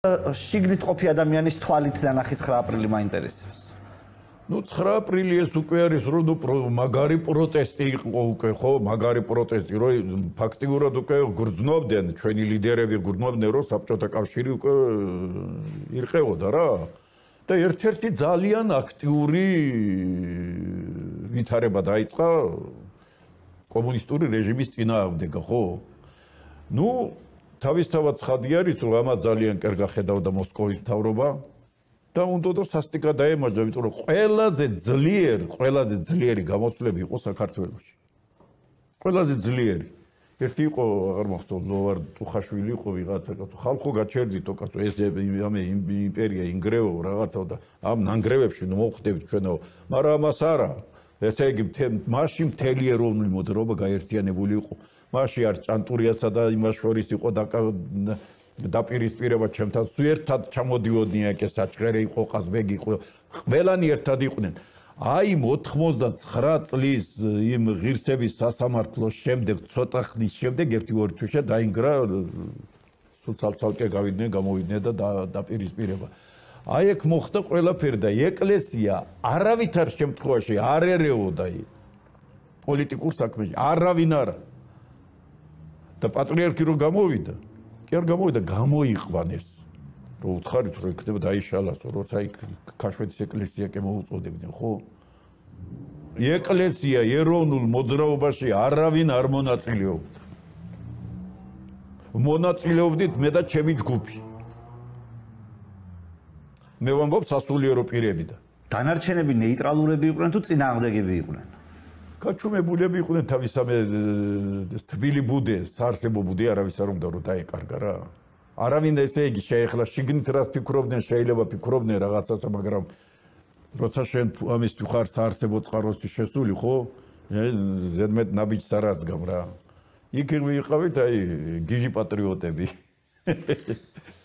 შიგნით ყოფი ადამიანის თვალით დანახი 9 აპრილი მაინტერესებს. Ну 9 აპრილი ეს უკვე არის რომ მაგარი პროტესტი იყო უკვე ხო მაგარი პროტესტი რომ ფაქტიურად უკვე გრძნობდნენ ჩვენი ლიდერები გრძნობდნენ რომ საბჭოთა კავშირი უკვე ირყეოდა რა და ერთ-ერთი ძალიან აქტიური ვითარება დაიწყა კომუნისტური რეჟიმის წინააღმდეგ ხო ну თავისთავად ცხადი არის რომ ამას ძალიან კარგად ხედავდა მოსკოვის მთავრობა და უნდა და სასტიკად დაემარჯვა, იმიტომ რომ ყველაზე ძლიერი გამოსვლები იყო საქართველოში. ყველაზე ძლიერი. ერთი იყო, აღარ მახსოვს, ლოვარ ტუხაშვილი იყო ვიღაცა, ხალხო გაჩერდითო, კაცო, ეს იმპერია ინგრევო რაღაცა და ამ ნანგრევებში მოხვდებით ჩვენო, მაგრამ ამას არა. ესე იგი, მაშინ მთელი ეროვნული მოძრაობა გაერთიანებული იყო. მაშინ არ ჭანტურიასა და იმას შორის იყო დაპირისპირება ჩემთან ერთად ჩამოდიოდნენ ეს საჭღერე იყო ყაზბეგი იყო ყველანი ერთად იყვნენ აი 99 წლის იმ ღირსების სასამართლოს შემდეგ ცოტა ხნის შემდეგ ერთი-ორი თვეში დაინგრა სულცალცალკე გავიდნენ გამოვიდნენ და დაპირისპირება აი ეგ მოხდა ყველაფერი და ეკლესია არავითარ შემთხვევაში არ ერეოდა პოლიტიკურ საქმეში არავინ არა და პატრიარქი რო გამოვიდა კი არ გამოვიდა გამოიყვანეს რომ უთხარით რომ იქნება დაიშალასო როცა იქ ქაშვეთის ეკლესია კი მოუწოდებდნენ ხო ეკლესია ეროვნულ მოძრაობაში არავინ არ მონაწილეობდა მონაწილეობდით მე და ჩემი ჯგუფი მე ვამბობ სასულიერო პირები და დანარჩენები ნეიტრალურები იყვნენ თუ წინააღმდეგები იყვნენ გაჩუმებულები იყვნენ თავისამე თბილი ბუდე, საარსებო ბუდე არავის არ უნდა რომ დაეკარგა რა. არავინ ესე იგი შეეხლა შიგნით რას ფიქრობდნენ, შეიძლება ფიქრობდნენ რაღაცასა, მაგრამ როცა შენ ამის ხარ საარსებო წყაროსთვის შესული, ხო? ზედმეტ ნაბიჯს არ აცგავ რა. იქ ვიყავით აი გიჟი პატრიოტები.